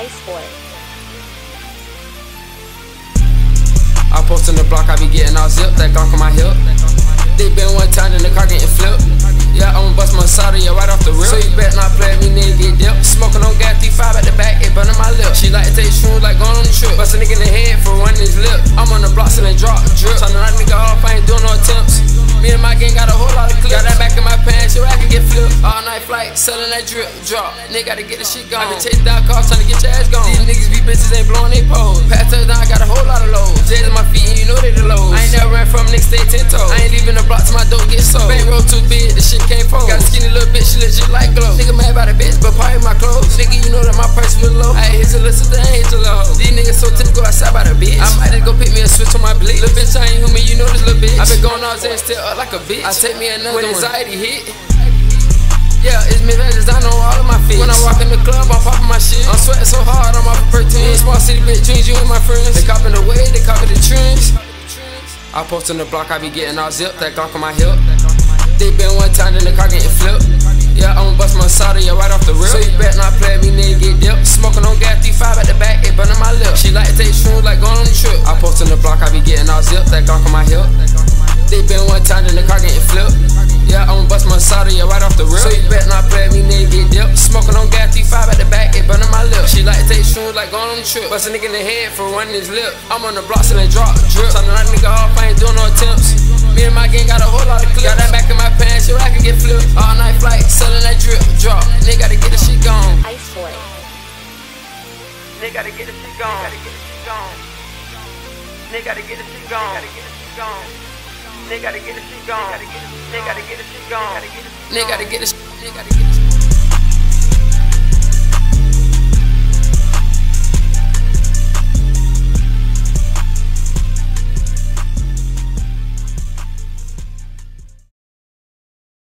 Ice Boy. I post on the block, I be getting all zipped, that Glock on my hip. They been one time in the car getting flipped. Yeah, I'ma bust my soda, yeah, right off the rip. So you bet not play with me, nigga, get dipped. Smoking on gas, 3-5 at the back, it burning my lip. She like to take shrooms like going on the trip. Bust a nigga in the head for running his lip. I'm on the block, selling drop, drip. Tryna knock nigga off, I ain't doing no attempts. Me and my gang got a whole lot of clips. Got that back in my pants, so I can get flipped. All night flight, selling that drip, drop. Nigga gotta get the shit gone. I been chasing down cars, tryna get your ass gone. These niggas be bitches, ain't blowing they pose. Pass touchdown, I got a whole lot of lows. J's in my feet, and you know they the lows. I ain't never ran from niggas, stay 10 toes. I ain't leaving the block till my dough get sold. Bankroll too big, the shit can't fold. Got a skinny little bitch, she legit like glow. Nigga mad about a bitch, but probably my clothes. Nigga, you know that my price real low. I ain't hit your little sister, I ain't hit your little hoe. These niggas so typical, I side by the bitch. I might just go pick me a switch on my blick. Little bitch, I ain't human, you know this little bitch. I been going all day and still up like a bitch. I take me another when anxiety hit. Yeah, it's mid-ranges, I know all of my fits. When I walk in the club, I'm popping my shit. I'm sweating so hard, I'm off a protein. Small city bitch, dreams, you and my friends. They copying the way, they copy the trends. I post on the block, I be getting all zipped, that Glock on my hip. They been one time in the car getting flipped. Yeah, I'ma bust my soda, yeah, right off the rip. So you bet not play with me, nigga, get dipped. Smoking on gas, 3-5 at the back, it burning my lip. She like to take shrooms like going on the trip. I post on the block, I be getting all zipped, that Glock on my hip. They been one time in the car getting flipped. Yeah, I'ma bust my soda, yeah, right off the rip. So you bet not play with me, nigga, get dipped. Smoking on gas, 3-5 at the back, it burning my lip. She like to take shrooms like going on the trip. Bust a nigga in the head for running his lip. I'm on the block selling drop, drip. Tryna knock nigga off, I ain't doing no attempts. Me and my gang got a whole lot of clips. Got that back in my pants, so I can get flipped. All night flight, selling that drip, drop. Nigga gotta get the shit gone. Ice Boy. Nigga gotta get the shit gone. Nigga gotta get the shit gone. Nigga gotta get the shit gone. Nigga gotta get the shit gone. Nigga gotta get the shit gone. Nigga gotta get the shit.